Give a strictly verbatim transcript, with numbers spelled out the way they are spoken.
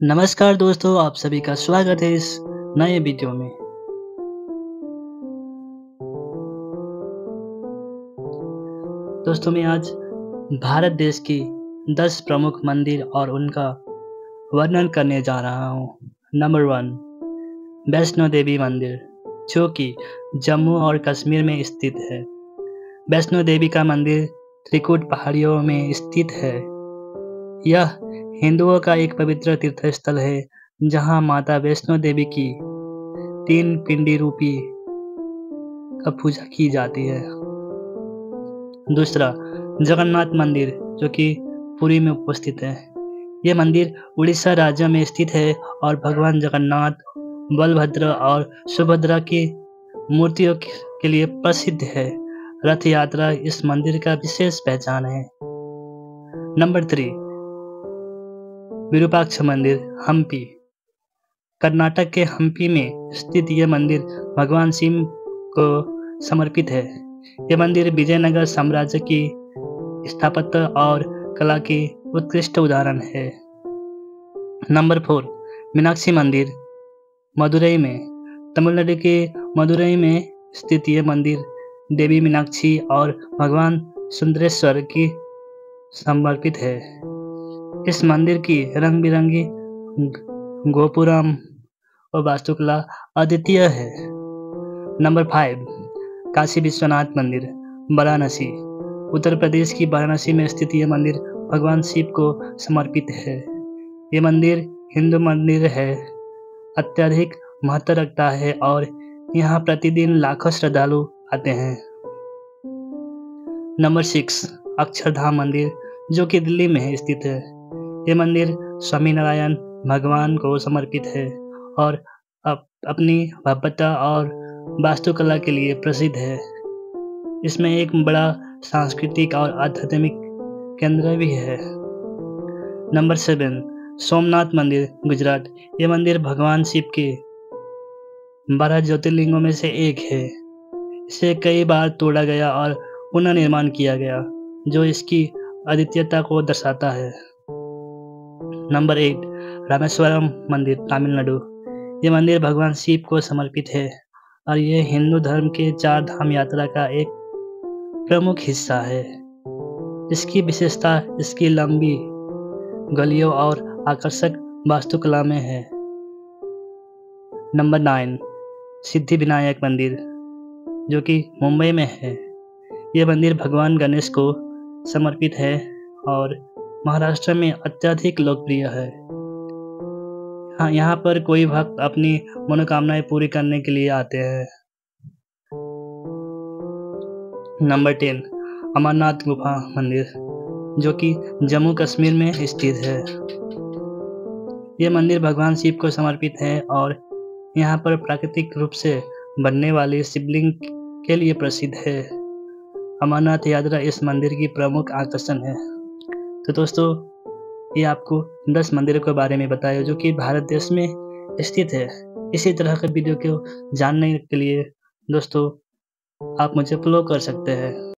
नमस्कार दोस्तों, आप सभी का स्वागत है इस नए वीडियो में। दोस्तों मैं आज भारत देश की दस प्रमुख मंदिर और उनका वर्णन करने जा रहा हूँ। नंबर वन, वैष्णो देवी मंदिर, जो कि जम्मू और कश्मीर में स्थित है। वैष्णो देवी का मंदिर त्रिकुट पहाड़ियों में स्थित है। यह हिंदुओं का एक पवित्र तीर्थस्थल है, जहाँ माता वैष्णो देवी की तीन पिंडी रूपी का पूजा की जाती है। दूसरा, जगन्नाथ मंदिर, जो कि पुरी में उपस्थित है। ये मंदिर उड़ीसा राज्य में स्थित है और भगवान जगन्नाथ, बलभद्र और सुभद्रा की मूर्तियों के लिए प्रसिद्ध है। रथ यात्रा इस मंदिर का विशेष पहचान है। नंबर थ्री, विरूपाक्ष मंदिर, हम्पी। कर्नाटक के हम्पी में स्थित यह मंदिर भगवान शिव को समर्पित है। यह मंदिर विजयनगर साम्राज्य की स्थापत्य और कला की उत्कृष्ट उदाहरण है। नंबर फोर, मीनाक्षी मंदिर, मदुरई में। तमिलनाडु के मदुरई में स्थित यह मंदिर देवी मीनाक्षी और भगवान सुंदरेश्वर की समर्पित है। इस मंदिर की रंग बिरंगी गोपुरम और वास्तुकला अद्वितीय है। नंबर फाइव, काशी विश्वनाथ मंदिर, वाराणसी। उत्तर प्रदेश की वाराणसी में स्थित यह मंदिर भगवान शिव को समर्पित है। यह मंदिर हिंदू मंदिर है, अत्यधिक महत्व रखता है और यहाँ प्रतिदिन लाखों श्रद्धालु आते हैं। नंबर सिक्स, अक्षरधाम मंदिर, जो कि दिल्ली में स्थित है। यह मंदिर स्वामी नारायण भगवान को समर्पित है और अप, अपनी भव्यता और वास्तुकला के लिए प्रसिद्ध है। इसमें एक बड़ा सांस्कृतिक और आध्यात्मिक केंद्र भी है। नंबर सेवन, सोमनाथ मंदिर, गुजरात। यह मंदिर भगवान शिव के बारह ज्योतिर्लिंगों में से एक है। इसे कई बार तोड़ा गया और पुनर्निर्माण किया गया, जो इसकी अद्वितीयता को दर्शाता है। नंबर एट, रामेश्वरम मंदिर, तमिलनाडु। यह मंदिर भगवान शिव को समर्पित है और यह हिंदू धर्म के चार धाम यात्रा का एक प्रमुख हिस्सा है। इसकी विशेषता इसकी लंबी गलियों और आकर्षक वास्तुकला में है। नंबर नाइन, सिद्धिविनायक मंदिर, जो कि मुंबई में है। यह मंदिर भगवान गणेश को समर्पित है और महाराष्ट्र में अत्यधिक लोकप्रिय है। हाँ, यहाँ पर कोई भक्त अपनी मनोकामनाएं पूरी करने के लिए आते हैं। नंबर टेन, अमरनाथ गुफा मंदिर, जो कि जम्मू कश्मीर में स्थित है। यह मंदिर भगवान शिव को समर्पित है और यहाँ पर प्राकृतिक रूप से बनने वाली शिवलिंग के लिए प्रसिद्ध है। अमरनाथ यात्रा इस मंदिर की प्रमुख आकर्षण है। तो दोस्तों, ये आपको दस मंदिरों के बारे में बताया जो कि भारत देश में स्थित है। इसी तरह के वीडियो को जानने के लिए दोस्तों आप मुझे फॉलो कर सकते हैं।